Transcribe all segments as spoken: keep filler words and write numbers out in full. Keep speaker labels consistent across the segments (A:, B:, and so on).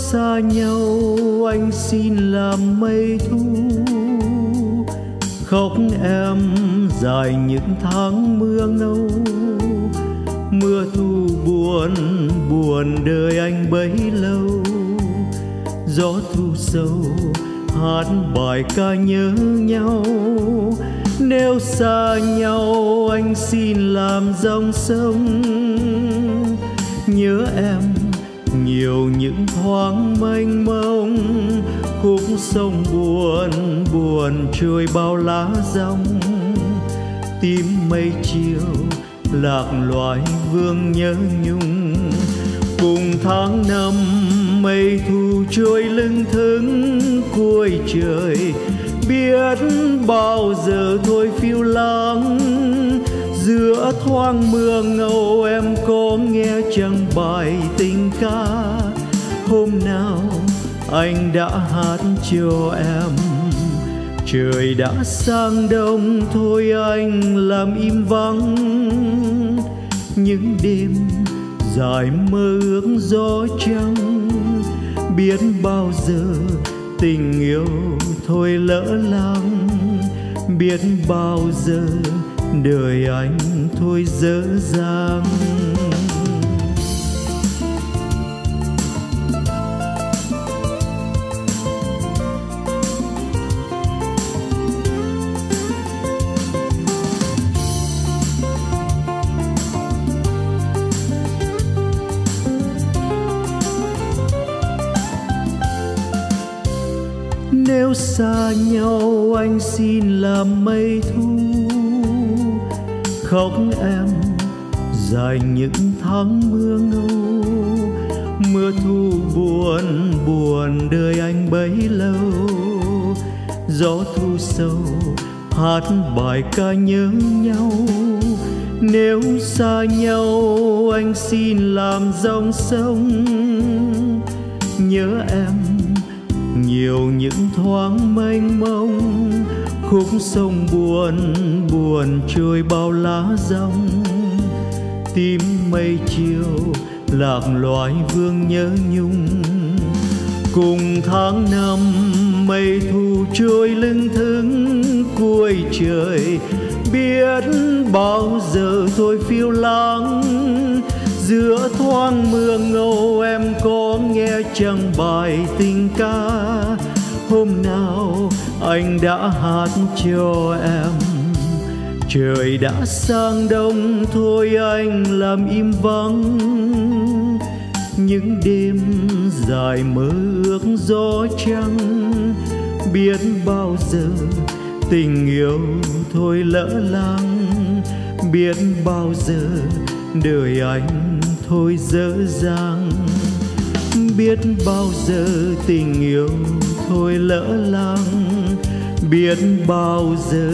A: xa nhau anh xin làm mây thu, khóc em dài những tháng mưa ngâu. Mưa thu buồn buồn đời anh bấy lâu, gió thu sâu hát bài ca nhớ nhau. Nếu xa nhau anh xin làm dòng sông, nhớ em nhiều những thoáng mênh mông. Khúc sông buồn buồn trôi bao lá rong, tím mây chiều lạc loài vương nhớ nhung. Cùng tháng năm mây thu trôi lưng thững cuối trời, biết bao giờ thôi phiêu lãng. Giữa thoáng mưa ngâu em có nghe chẳng bài tình ca, hôm nào anh đã hát cho em. Trời đã sang đông thôi anh làm im vắng, những đêm dài mơ ước gió trăng. Biết bao giờ tình yêu thôi lỡ lắng, biết bao giờ đời anh thôi dở dang. Nếu xa nhau anh xin làm mây thu, khóc em dài những tháng mưa ngâu. Mưa thu buồn buồn đời anh bấy lâu, gió thu sâu hát bài ca nhớ nhau. Nếu xa nhau anh xin làm dòng sông, nhớ em nhiều những thoáng mênh mông. Khúc sông buồn buồn trôi bao lá rong, tím mây chiều lạc loài vương nhớ nhung. Cùng tháng năm mây thu trôi lưng thững cuối trời, biết bao giờ thôi phiêu lãng. Giữa thoáng mưa ngâu em có nghe chẳng bài tình ca, hôm nào anh đã hát cho em. Trời đã sang đông thôi anh làm im vắng, những đêm dài mơ ước gió trăng. Biết bao giờ tình yêu thôi lỡ lắng, biết bao giờ đời anh thôi dở dang. Biết bao giờ tình yêu thôi lỡ lắng, biết bao giờ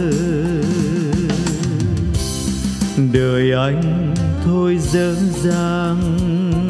A: đời anh thôi dở dang.